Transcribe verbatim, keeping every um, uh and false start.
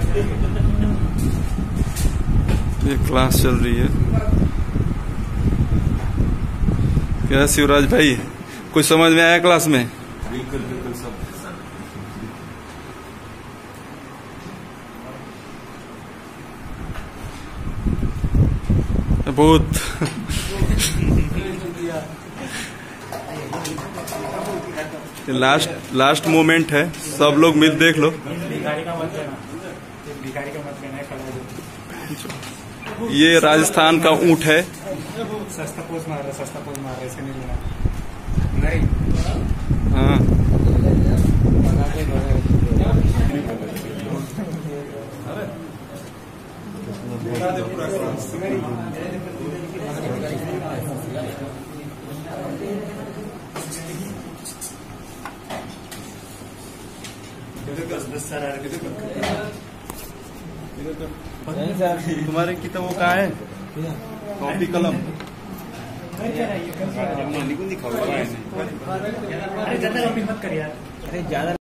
ये क्लास चल रही है। क्या शिवराज भाई, कुछ समझ में आया क्लास में? बिल्कुल बिल्कुल सब बहुत लास्ट लास्ट मोमेंट है, सब लोग मिल देख लो। भिखारी का मत लेना, भिखारी का मत लेना है। ये राजस्थान का ऊंट है। सस्ता पोज मार रहा, सस्ता पोज मार रहा, इसका नहीं लेना। नहीं हाँ तुम्हारे किताब वो कहाँ है? कॉपी कलम अरे ज्यादा मत कर यार। अरे ज्यादा